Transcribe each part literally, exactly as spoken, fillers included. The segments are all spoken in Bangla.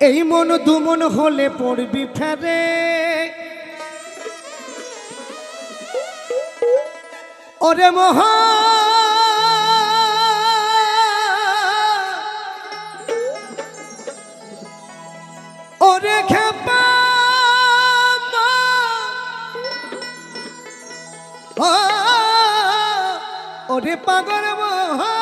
এই মন দুমন হলে পড়বি ফেরে ওরে মহা ওরে খেপা ওরে পাগল মহা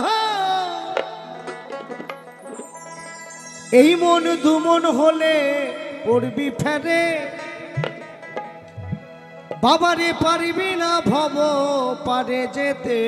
এই মন দুমন হলে পড়বি ফেরে বাবারে পারবি না ভব পারে যেতে।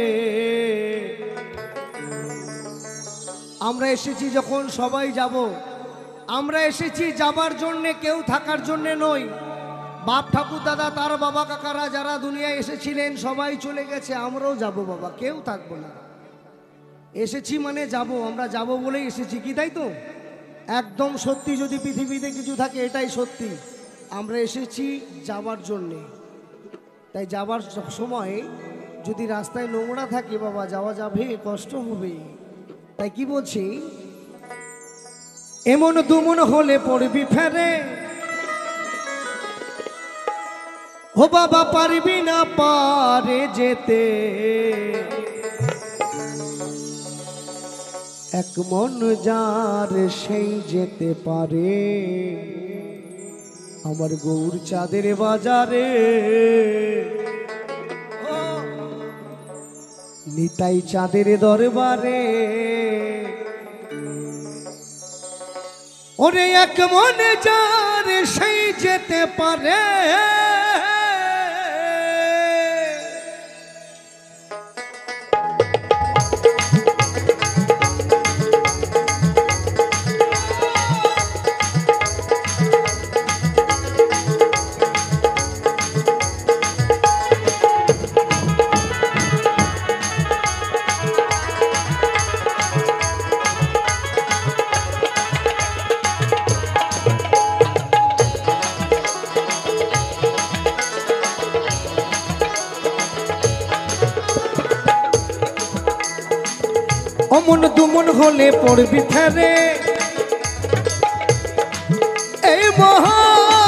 আমরা এসেছি যখন সবাই যাব, আমরা এসেছি যাবার জন্যে, কেউ থাকার জন্যে নই। বাপ ঠাকুর দাদা তার বাবা কাকারা যারা দুনিয়ায় এসেছিলেন সবাই চলে গেছে, আমরাও যাব বাবা, কেউ থাকবো না। এসেছি মানে যাব, আমরা যাব বলেই এসেছি, কি তাই তো? একদম সত্যি, যদি পৃথিবীতে কিছু থাকে এটাই সত্যি, আমরা এসেছি যাবার জন্যে। তাই যাবার সময় যদি রাস্তায় নোংরা থাকে বাবা, যাওয়া যাবে, কষ্ট হবে। তাই কি বলছি, এমন দুমন হলে পড়বি ফেরে ও বাবা পারবি না পারে যেতে। এক মন যার সেই যেতে পারে আমার গৌর চাঁদের বাজারে। নিতাই চাঁদের দরবারে ওরে এক মন যার সেই যেতে পারে। অমন দুমন হলে পড়বি ফেরে এই মহা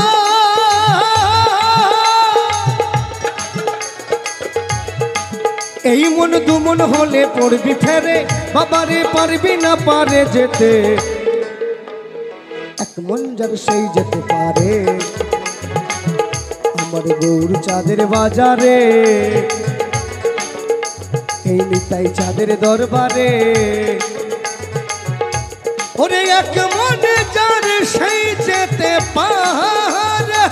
এই মন দুমন হলে পড়বি ফেরে বাবারে পারবি না পারে যেতে। এক মন যার সেই যেতে পারে আমার গৌর চাঁদের বাজারে। এই নিতাই চাঁদের দরবারে ওরে এক মনে যার সেই যেতে পারে।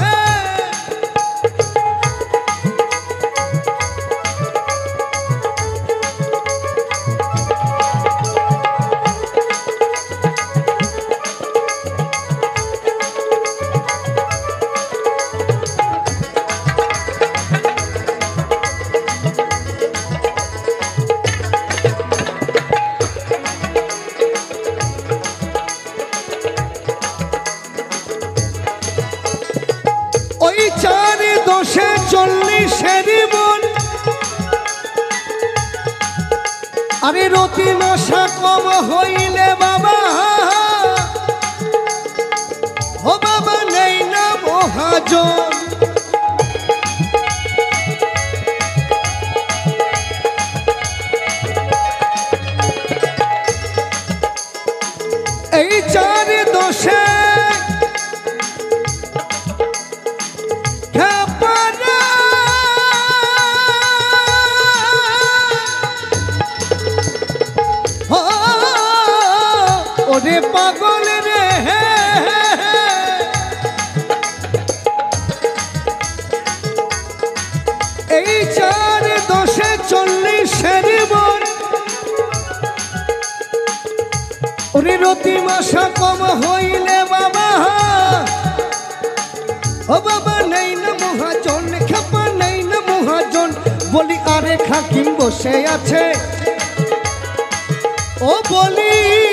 আরে রতি নশা কম হইলে বাবা ও বাবা নেই না মহাজন। এই চার দোষে ওরে পাগল রে এই চার দশে চল্লিশের মন ওরে রতি মাসা কম হইলে বাবা ও বাবা নেই না মহাজন খেপা নেই না মহাজন। বলি আরে খাকিম বসে আছে ও বলি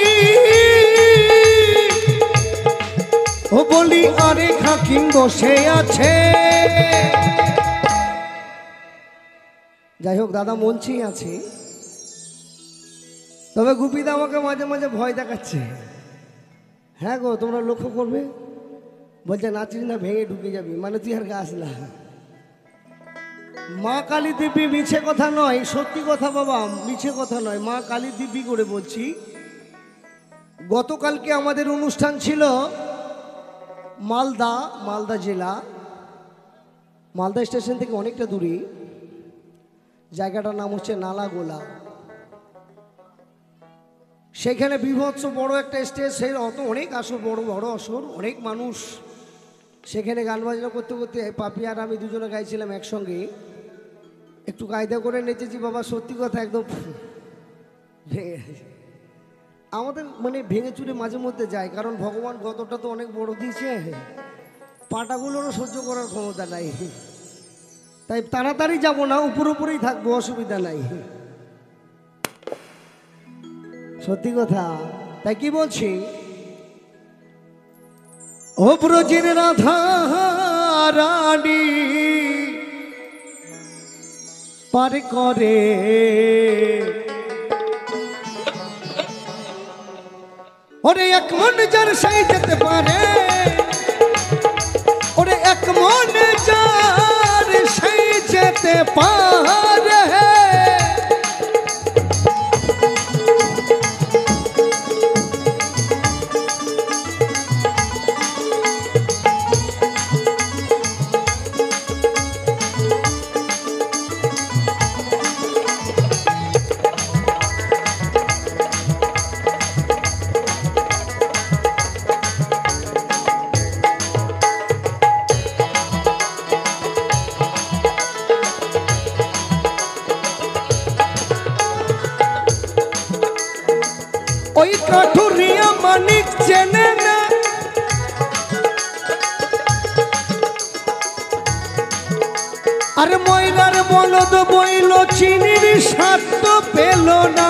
ও বলি আরে খাকিম বসে আছে। যাই হোক দাদা মঞ্চেই আছে, তবে গুপিদা আমাকে মাঝে মাঝে ভয় দেখাচ্ছে। হ্যাঁ গো, তোমরা লক্ষ্য করবে, বলছে নাচিস না ভেঙে ঢুকে যাবি, মানে তুই আর গাছ না। মা কালী দিব্যি, মিছে কথা নয়, সত্যি কথা বাবা, মিছে কথা নয়, মা কালী দিব্যি করে বলছি। গতকালকে আমাদের অনুষ্ঠান ছিল মালদা, মালদা জেলা, মালদা স্টেশন থেকে অনেকটা দূরে, জায়গাটার নাম হচ্ছে নালাগোলা। সেখানে বিভৎস বড় একটা স্টেজ, সেই অত অনেক আসর, বড় বড় আসর, অনেক মানুষ। সেখানে গান বাজনা করতে করতে পাপি আর আমি দুজনে গাইছিলাম একসঙ্গে, একটু কায়দা করে নেচেছি বাবা, সত্যি কথা একদম ভেঙে আমাদের মানে ভেঙে চুরে মাঝে মধ্যে যায়, কারণ ভগবান গতটা তো অনেক বড় দিয়েছে, পাটাগুলোরও সহ্য করার ক্ষমতা নাই, তাই তাড়াতাড়ি যাব না, উপর উপরেই থাকবো, অসুবিধা নাই, সত্যি কথা। তাই কি বলছি, ও ব্রজের রাধা রানী পার করে ওরে এক মন যার সেই যেতে পারে, ওরে এক মন যার সেই যেতে পারে, ওই কাঠুরিয়া মানিক চেনে না, আর ময়লার বলদ বইল চিনির স্বাদ তো পেল না,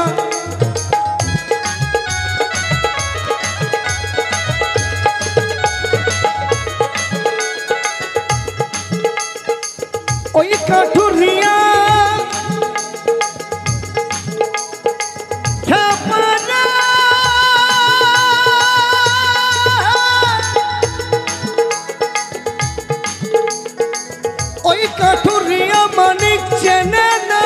ওই কাঠুরিয়া ওই কাঠুরিয়া মানিক চেনে না,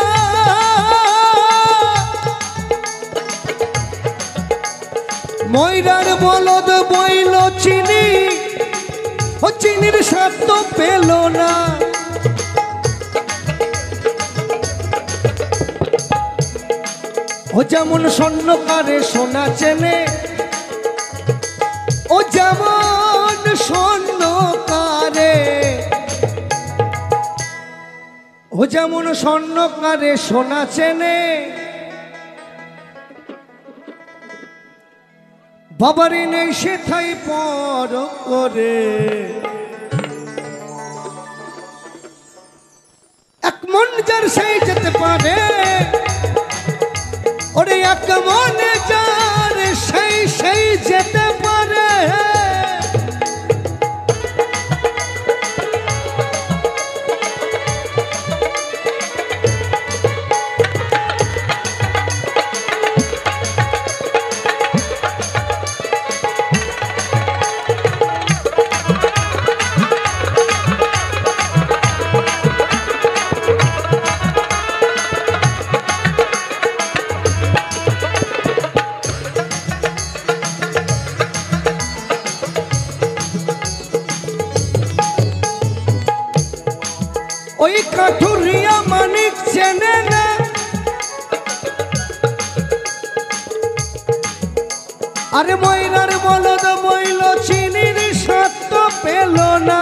ময়রার বলদ বইল চিনি, ও চিনির স্বাদ তো পেল না, ও যেমন স্বর্ণকারে সোনা চেনে, ও যেমন স্বর্ণকারে, ও যেমন স্বর্ণকারে সোনা চেনে, বাবারই নেই সেথাই পর করে, এক মন যার সেই যেতে পারে, ওরে এক মন যার সেই সেই যেতে পারে, ওই কাঠুরিয়া মানিক চেনে না, আরে ময়রার বলদ বইল চিনির স্বাদ তো পেল না,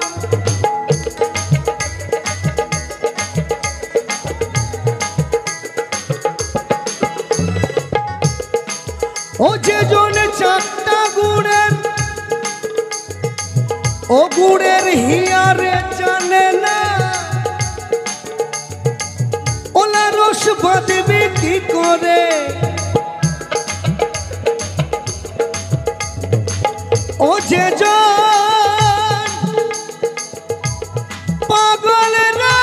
ও যে জনে চারটা গুড়ের, ও গুড়ের হিয়ারে জানে না, ওলা রস বাঁধবে কি করে, ও যে জন পাগলেরা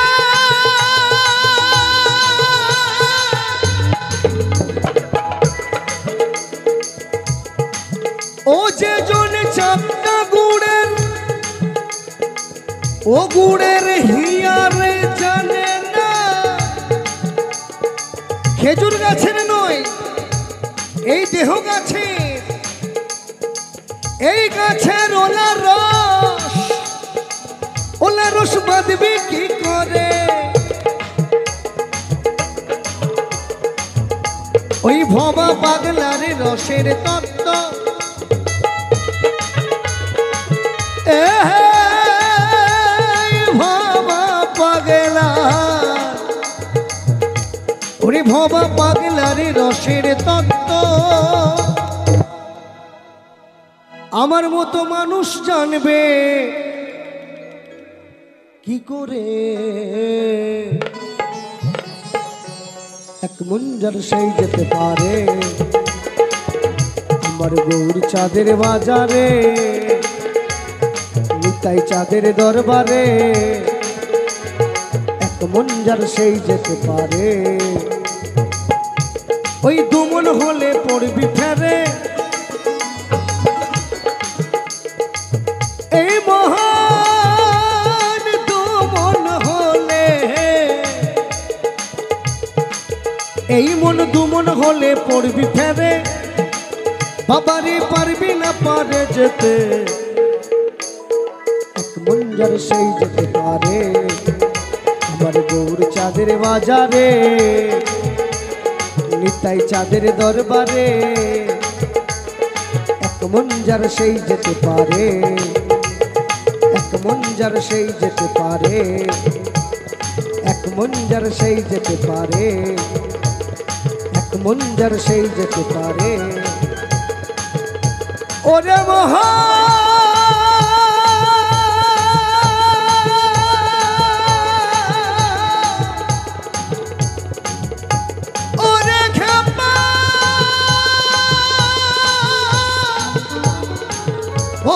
ও ও গুড়ের হিয়ারে জানে না খেজুর গাছের নয় এই দেহ গাছের, এই গাছের ওলা রস, ওলা রস বাঁধবি কি করে? ওই ভবা পাগলার রসের তত্ত্ব ভবা পাগলা, ওরে ভবা পাগলার রসের তত্ত্ব আমার মতো মানুষ জানবে কি করে? এক মুঞ্জার সেই যেতে পারে আমার গৌর চাঁদের বাজারে, নিতাই চাঁদের দরবারে, এক মুঞ্জার সেই যেতে পারে। ওই দুমন হলে পড়বি ফেরে, এই মহান দুমন হলে, এই মন দুমন হলে পড়বি ফেরে, বাবারে পারবি না পারে যেতে, এক মুঞ্জার সেই যেতে পারে আমার গৌর চাঁদের বাজারে, নিতাই চাঁদের দরবারে, এক মুঞ্জার সেই যেতে পারে, এক মুঞ্জার সেই যেতে পারে, এক মুঞ্জার সেই যেতে পারে, এক মুঞ্জার সেই যেতে পারে। ওরে মহা ওরে খেপা ও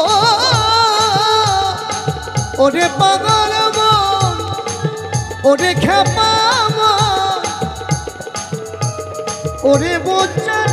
ওরে পাগল মন, ওরে খেপা মন, ওরে বোঝা